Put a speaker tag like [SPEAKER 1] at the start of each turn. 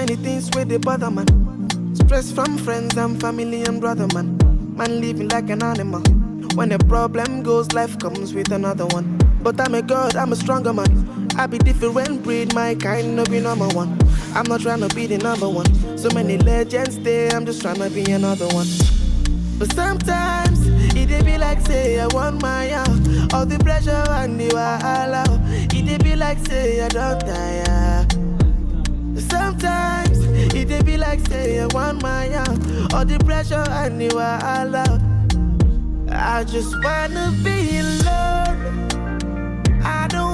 [SPEAKER 1] many things where they bother, man. Stress from friends and family and brother, man. Man living like an animal. When a problem goes, life comes with another one. But I'm a god, I'm a stronger man. I be different breed, my kind no be number one. I'm not trying to be the number one. So many legends there, I'm just trying to be another one. But sometimes, it be like say I want my out. All the pressure and the wahala. It be like say I don't tire. Sometimes, it be like say I want my out. All the pressure and the wahala. I just wanna be alone. I don't